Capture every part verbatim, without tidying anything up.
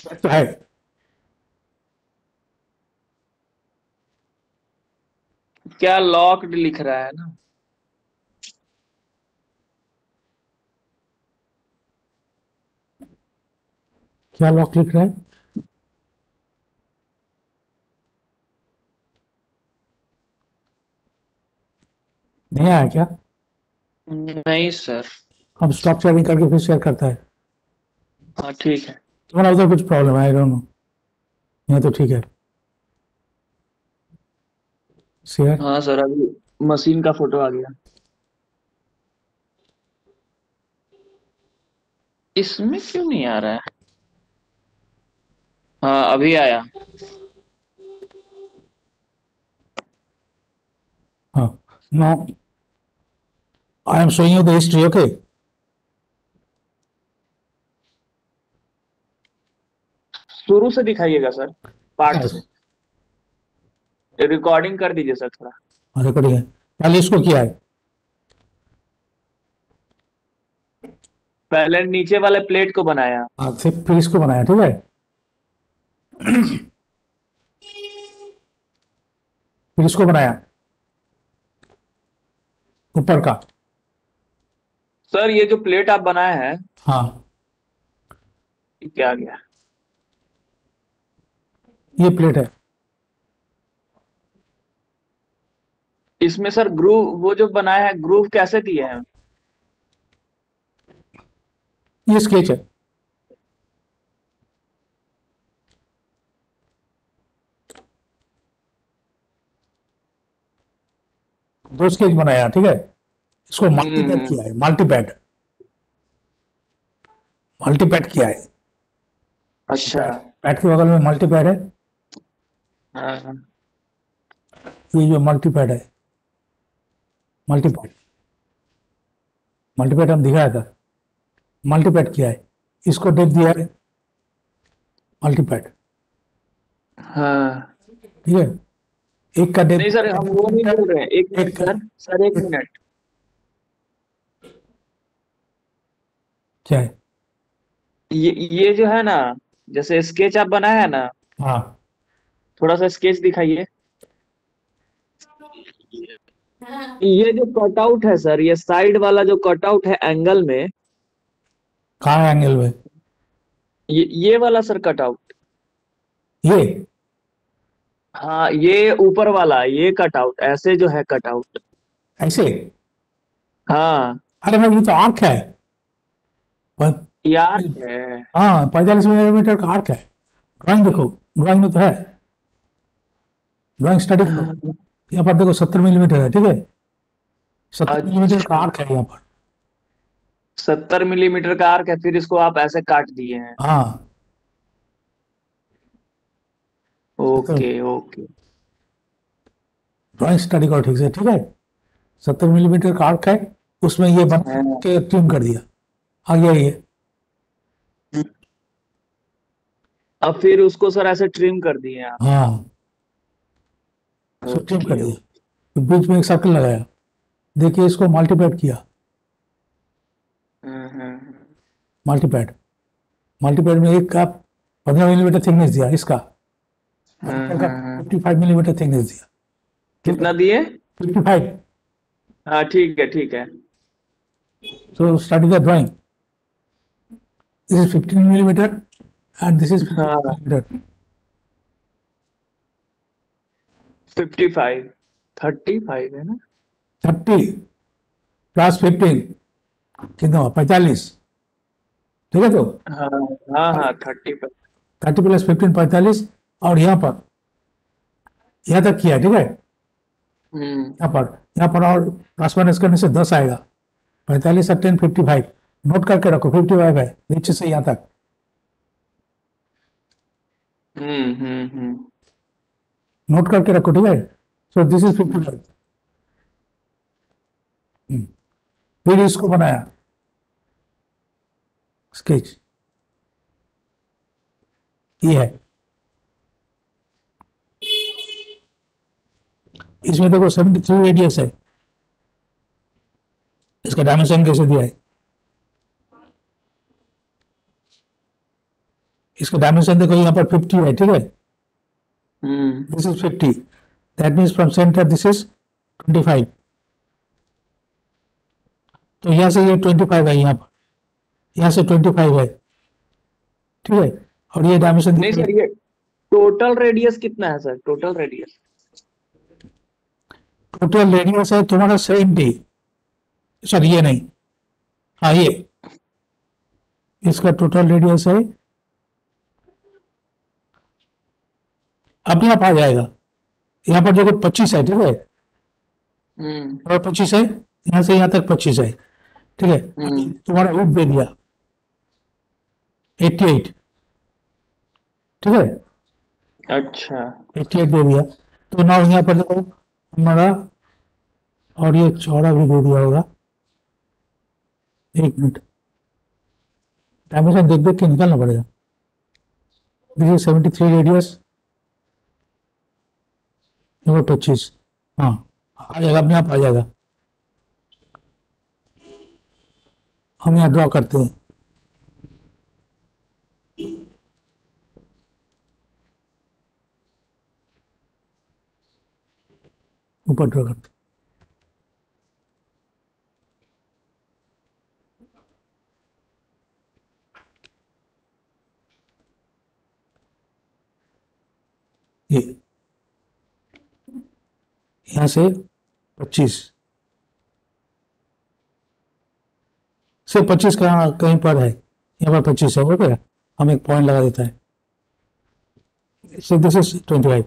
तो है। क्या लॉक्ड लिख रहा है ना? क्या लॉक लिख रहा है? नहीं आया क्या? नहीं सर। अब स्टॉप शेयरिंग करके फिर शेयर करता है। हाँ ठीक है। तुम्हारा उधर कुछ प्रॉब्लम है, आई डोंट नो। यहाँ तो ठीक है। शेयर। हाँ सर, अभी मशीन का फोटो आ गया। इसमें क्यों नहीं आ रहा है? हाँ अभी आया। हाँ। No, I am showing you the history, okay. शुरू से दिखाइएगा सर, पार्ट से। रिकॉर्डिंग कर दीजिए सर थोड़ा। रिकॉर्डिंग है, पहले इसको किया है। पहले नीचे वाले प्लेट को बनाया। हाँ, फिर फिर इसको बनाया, ठीक है। फिर इसको बनाया, ऊपर का। सर ये जो प्लेट आप बनाए हैं, हाँ, ये क्या गया? ये प्लेट है। इसमें सर ग्रूव, वो जो बनाया है ग्रूव कैसे दिए हैं? ये स्केच है। दो स्केच बनाया, ठीक है। इसको हम्म मल्टीपैड हम्म। किया है, मल्टीपैड। मल्टीपैड किया है। अच्छा। पैड के बगल में मल्टीपैड है। हाँ हाँ। ये जो मल्टीपैड है, मल्टीपैड। मल्टीपैड हम दिखाया था। मल्टीपैड किया है, इसको डेप दिया है, मल्टीपैड। हाँ। ठीक है। एक का डेप नहीं सर, हम वो नहीं मीटर। बोल रहे हैं, एक मिनट एक का सर, सर एक एक, मिनट। क्या है? ये ये जो है ना, जैसे स्केच आप बनाया है ना, हाँ, थोड़ा सा स्केच दिखाइए। ये जो कटआउट है सर, ये साइड वाला जो कटआउट है एंगल में, कहाँ है एंगल में? ये ये वाला सर कटआउट। ये हाँ ये ऊपर वाला, ये कटआउट ऐसे जो है कटआउट। ऐसे? हाँ। अरे भाई, ये तो आर्क है। प- यार है। हाँ, पैंतालीस मिलीमीटर का आर्क है। ड्राइंग देखो, ड्राइंग में तो है। ड्राइंग स्टडी करो। यहाँ पर देखो, सत्तर मिलीमीटर है, ठीक है। सत्तर मिलीमीटर का अच्छा, आर्क है यहाँ पर। सत्तर मिलीमीटर का आर्क है, फिर इसको आप ऐसे काट दिए हैं। हाँ, सत्तर। Okay okay. ड्राइंग स्टडी करो ठीक से, ठीक है। सत्तर मिलीमीटर का आर्क है, उसमें ये बना हाँ। के ट्रिम कर दिया। आ गया ये। अब फिर उसको सर ऐसे ट्रिम कर दिए आप? हाँ, इसको ट्रिम कर ओके दिया। ओके। तो बीच में एक सर्कल लगाया। देखिए, इसको मल्टीप्लाइड किया। हम्म हम्म मल्टीप्लाइड। मल्टीप्लाइड में एक का पंद्रह मिलीमीटर थिकनेस दिया, इसका हम्म दूसरे का hmm hmm. Fifty five millimetre thickness दिया। ठीक है। कितना दिए? Fifty five. हाँ ठीक है ठीक है। So start the drawing. This is fifteen millimetre and this is fifty हाँ, millimetre. Fifty five, thirty five है ना? थर्टी प्लस फिफ्टीन कितना हुआ? पैंतालीस। ठीक है। तो हाँ हाँ हाँ, thirty five. Thirty plus fifteen, पैंतालीस। और यहाँ पर, यहाँ तक किया, ठीक है। हम्म। यहाँ पर, यहाँ पर और प्लस माइनस करने से दस आएगा। पैंतालीस और टेन, फिफ्टी फाइव। नोट करके रखो, फिफ्टी फाइव है नीचे से यहाँ तक। हम्म हम्म हम्म। नोट करके रखो, ठीक है। So this is fifty five. फिर इसको बनाया, स्केच। ये है। इसमें देखो सेवेंटी थ्री रेडियस है। इसका डायमेंशन कैसे दिया है? इसका डायमेंशन देखो, यहाँ पर फिफ्टी है, ठीक है, hmm this is fifty, that means from centre this is twenty five, तो यहाँ से ये ट्वेंटी फाइव है, यहाँ पर यहाँ से ट्वेंटी फाइव है, ठीक है, और ये डायमेंशन नहीं सर, ये टोटल रेडियस कितना है sir? Total radius total radius है तुम्हारा सेवेंटी, सर ये नहीं, हाँ ये, इसका टोटल रेडियस है, अपने आप आ जाएगा, यहाँ पर देखो पच्चीस है, ठीक है, हम्म और पच्चीस है, यहाँ से यहाँ तक पच्चीस है, ठीक है, हम्म तुम्हारा रूट दे दिया एट्टी एट, ठीक है, अच्छा एट्टी एट दे दिया, तो ना यहाँ पर देखो हमारा, और ये चौड़ा भी दे दिया होगा, एक मिनट, डायमेंशन देख देख के निकालना पड़ेगा, this is seventy three radius, number पच्चीस, हाँ आ जाएगा, अपने आप आ जाएगा, हम यहाँ ड्रॉ करते हैं, ऊपर ड्रॉ करते हैं। ये यहाँ से पच्चीस से पच्चीस कहाँ कहीं पर है, यहाँ पर पच्चीस है, हो गया, हम एक पॉइंट लगा देता है, so this is twenty-five,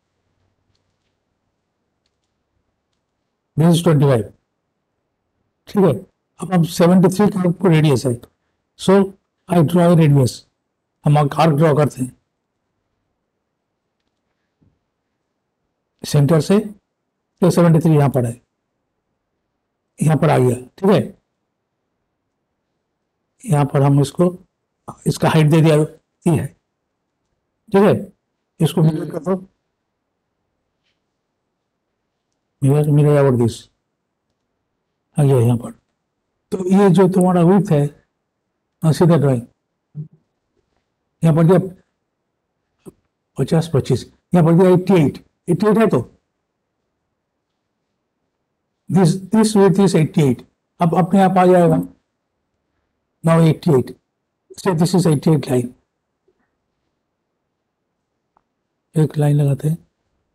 this is twenty-five, ठीक है, अब हम सेवेंटी थ्री का आपको रेडियस है, सो आई ड्रॉ रेडियस, हम आर्क ड्रॉ करते हैं सेंटर से, तो सेवेंटी थ्री यहाँ पर है, यहाँ पर आ गया, ठीक है, यहाँ पर हम इसको, इसका हाइट दे दिया ये है, ठीक है, इसको मिरर कर दो, मिरर मिरर अबाउट दिस, आ गया यहाँ पर, तो ये जो तुम्हारा विड्थ है, हाँ, सीधा ड्राइंग, यहाँ पर दिया पचास पच्चीस, यहाँ पर दिया एट्टी एट, एट्टी एट है, तो this this width is eighty eight, अब अपने आप आ जाएगा, now eighty eight, so this is eighty eight line, एक लाइन लगाते हैं,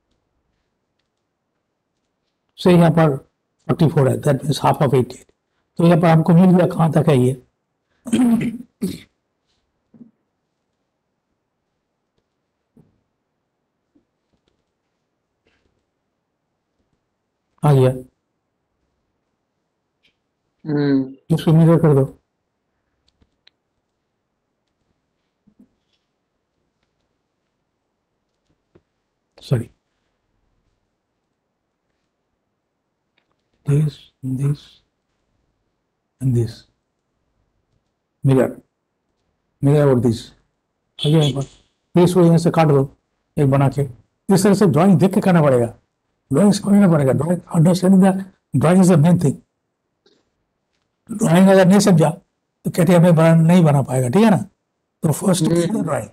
से यहाँ पर फोर्टी फोर है, that means half of eighty eight, तो यहाँ पर हमको मिल गया, कहाँ तक है ये, आ गया, हम्म इसको मिरर कर दो, sorry, this this and this, mirror mirror और दिस, आ गया यहाँ पर, इसको यहाँ से काट दो एक बना के, इस तरह से ड्राइंग देख के करना पड़ेगा, ड्राइंग समझना पड़ेगा, drawing understanding the drawing is a main thing, drawing अगर नहीं समझा तो कहते हमें बना, नहीं बना पाएगा, ठीक है ना, तो फर्स्ट ड्राइंग,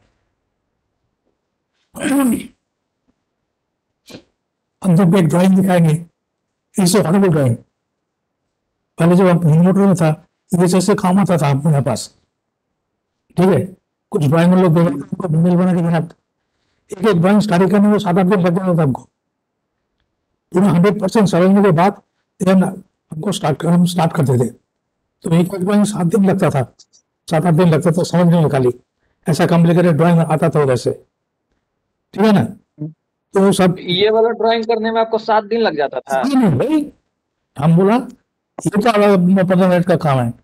हम जब एक ड्राइंग दिखाएंगे, इट्स अ हॉरिबल ड्राइंग, पहले जब हम मोटर में था, ये जैसे काम आता था अपने पास, ठीक है, कुछ ड्राइंग में लोग मेल बना के बनाते, एक एक ड्राइंग स्टार्ट करने में सात आठ दिन लग जाता था हमको, पूरा हंड्रेड परसेंट समझने के बाद then हमको स्टार्ट हम स्टार्ट करते थे, तो एक एक ड्राइंग सात दिन लगता था, सात आठ दिन लगता था समझने में खाली, ऐसा कॉम्प्लिकेटेड ड्राइंग आता था उधर से, ठीक है ना, तो सब ये वाला ड्राइंग करने में आपको सात दिन लग जाता था? नहीं नहीं भाई, हम बोला ये तो पंद्रह मिनट का काम है,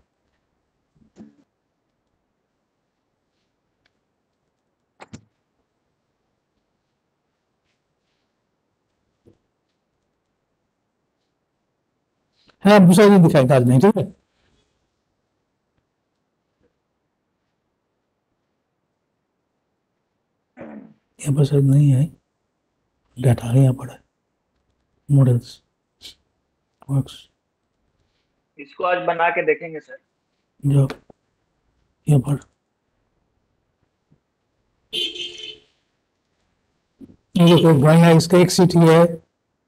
है दूसरा दिन दिखाएगा आज नहीं, ठीक है, यहाँ पर सर नहीं है, डाटा है यहाँ पर है, मॉडल्स वर्क्स, इसको आज बना के देखेंगे सर। जो यहाँ पर ये देखो ड्राइंग है, इसका एक सीट ये है,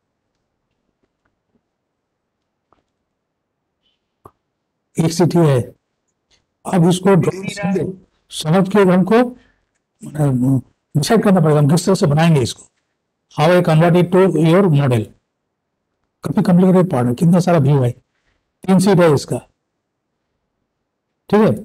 एक सीट ये है। अब इसको ड्राइंग समझे समझ के हमको डिसाइड करना पड़ेगा हम किस तरह से बनाएंगे इसको, how I convert it to your model. काफी कॉम्प्लिकेटेड पार्ट है, कितना सारा व्यू है, तीन सीट है इसका, ठीक है।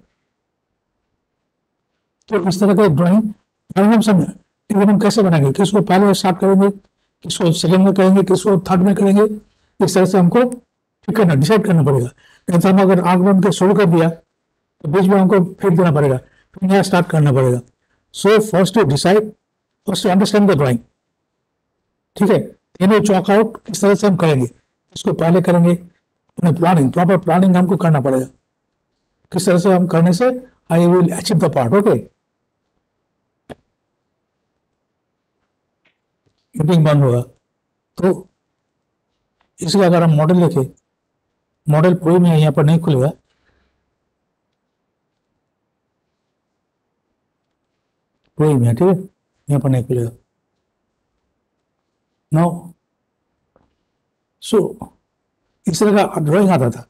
तो इस तरह का ड्राइंग ड्राइंग हम समझ, लेकिन हम कैसे बनाएंगे, किसको पहले स्टार्ट करेंगे, किसको सेकंड में करेंगे, किसको थर्ड में करेंगे, इस तरह से हमको ठीक करना डिसाइड करना पड़ेगा। नहीं तो हम अगर आग बंद के शुरू कर दिया तो बीच में हमको फेंक देना पड़ेगा, फिर नया स्टार्ट करना पड़ेगा। So first to decide, first to understand the drawing, ठीक है। तीनों चॉक आउट किस तरह से हम करेंगे, इसको पहले करेंगे, अपने प्लानिंग प्रॉपर प्लानिंग हमको करना पड़ेगा, किस तरह से हम करने से I will achieve the part. Okay, meeting बंद होगा तो इसका अगर हम मॉडल देखें, मॉडल प्रो में यहाँ पर नहीं खुलेगा, प्रो में, ठीक है, यहाँ पर नहीं खुलेगा। नो सो इस तरह का ड्राइंग आता था।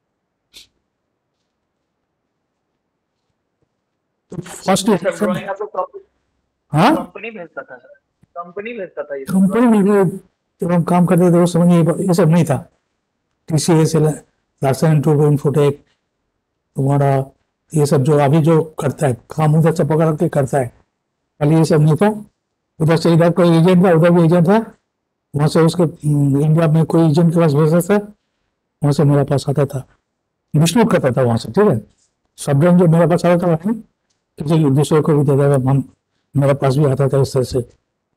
तो फर्स्ट ड्राइंग आपको कब- हाँ कंपनी भेजता था सर, कंपनी भेजता था ये सब कंपनी में भी जब हम काम करते थे उस समय ये ये सब नहीं था। टीसीएस, लार्सन टूर इन्फोटेक, तुम्हारा ये सब जो अभी जो करता है काम उधर से पकड़ के करता है, पहले ये सब नहीं था। उधर से इधर कोई एजेंट था, उधर भी एजेंट था, वहाँ से उसके हम्म, इंडिया में कोई एजेंट के पास भेजता था, वहाँ से मेरे पास आता था, डिस्ट्रीब्यूट करता था वहाँ से, ठीक है। सब जन जो मेरे पास आता था वहाँ किसी दूसरे को भी देता था, हम मेरे पास भी आता था इस तरह से।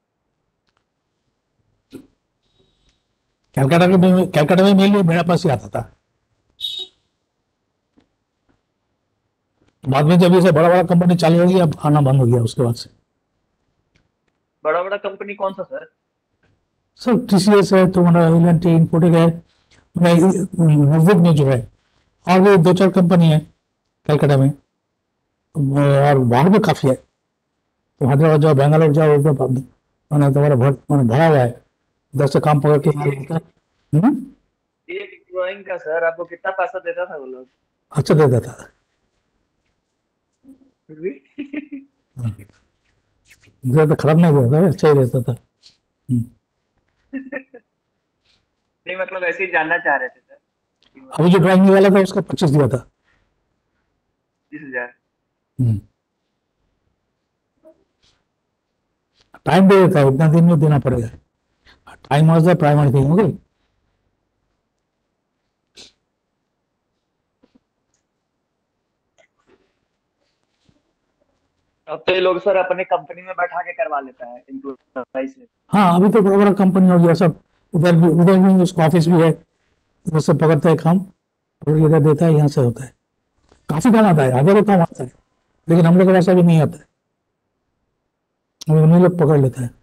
कैलकाटा में कैलकाटा में मेल मेरे पास ही आता था। बाद में जब ये सब बड़ा बड़ा कंपनी चालू हो गया, अब आना बंद हो गया उसके बाद से। बड़ा बड़ा कंपनी कौन सा सर? सब टीसीएस है, तुम्हारा एल इन्फोटेक है, नजदीक में जो है, और भी दो चार कंपनी है कलकत्ता में, और बाहर भी काफी है। तो हैदराबाद जाओ, बेंगलोर जाओ, उधर मैंने तुम्हारा भर मैंने भरा हुआ है, उधर से काम पकड़ के माल होता है। हम्म? एक ड्राइंग का सर आपको कितना पैसा देता था वो लोग? अच्छा दे देता था, फिर भी ज्यादा खराब नहीं देता था, अच्छा ही रहता था। हम्म। नहीं मतलब ऐसे ही जानना चाह रहे थे सर। अभी जो ड्राइंग वाला था उसका पच्चीस दिया था। बीस हजार हम्म। टाइम दे देता है, इतना दिन में देना पड़ेगा, time was the primary thing. Okay, अब तो ये लोग सर अपने कंपनी में बैठा के करवा लेता है एम्प्लॉय से। हाँ अभी तो बड़ा बड़ा कंपनी हो गया सब, उधर भी उधर भी उसका ऑफिस भी है, उधर से पकड़ता है काम और इधर देता है, यहाँ से होता है। काफी काम आता है, हजारों काम आता है, लेकिन हम लोग को वैसा भी नहीं आता है, हम लोग पकड़ लेता है।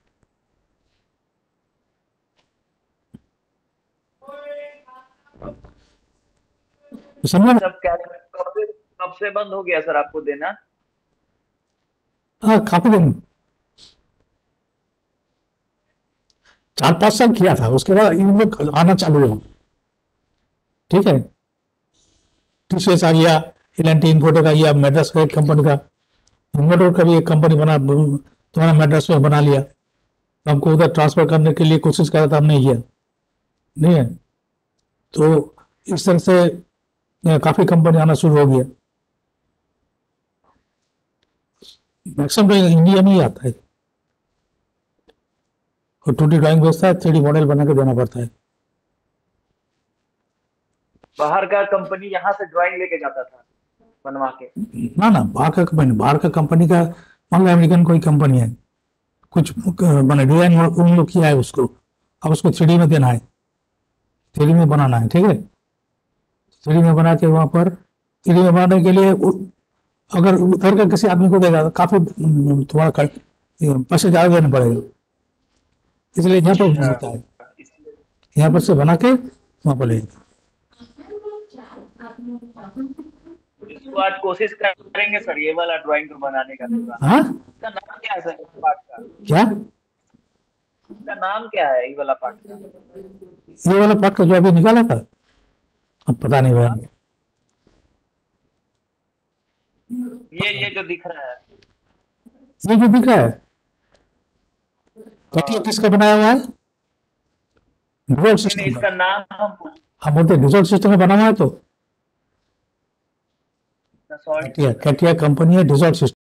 तो समझा ना? सब क्या कब से कब से बंद हो गया सर आपको देना? हाँ काफी दिन, चार पांच साल किया था, उसके बाद इन लोग आना चालू हुआ, ठीक है। टीसीएस आ गया, एल एन टी इन्फोटेक आ गया, मेड्रास का एक कंपनी का, इन्वर्टर का भी एक कंपनी बना, तुम्हारा मेड्रास में बना लिया, तो हमको उधर ट्रांसफर करने के लिए कोशिश करा था, हमने किया नहीं है। तो इस तरह से अ, काफी कंपनी आना शुरू हो गया। मैक्सिमम इंडिया में ही आता है, और टू डी ड्राइंग भेजता है, थ्री डी मॉडल बना के देना पड़ता है। बाहर का कंपनी यहाँ से ड्राइंग लेके जाता था बनवा के? ना ना, बाहर का कंपनी, बाहर का कंपनी का मान लो अमेरिकन कोई कंपनी है, कुछ मैंने डिजाइन उन लोग किया है उसको, अब उसको थ्री डी में देना है, थ्री डी में बनाना है, ठीक है। थ्री डी में बना के वहां पर थ्री डी में बनाने के लिए उ- अगर उधर का किसी आदमी को देगा तो काफी हम्म, तुम्हारा खर्च- ये पैसे ज्यादा देने पड़ेगा, इसलिए यहाँ पर मिलता है, इसलिए यहाँ पर से बना के वहां पर ले। इसको आज कोशिश करेंगे सर ये वाला ड्राइंग को बनाने का पूरा। हाँ इसका नाम क्या है सर इस पार्ट का? क्या? इसका नाम क्या है ये वाला पार्ट का? ये वाला पार्ट का जो अभी निकाला था, अब पता नहीं भाई। ये ये जो दिख रहा है, ये जो दिख रहा है कटिया किसका बनाया हुआ है? डिजॉल्ट नहीं सिस्टम का। इसका नाम हम हम बोलते हैं डिजॉल्ट सिस्टम का बना हुआ है, तो सॉल्ट कटिया कटिया कंपनी है डिजॉल्ट सिस्टम।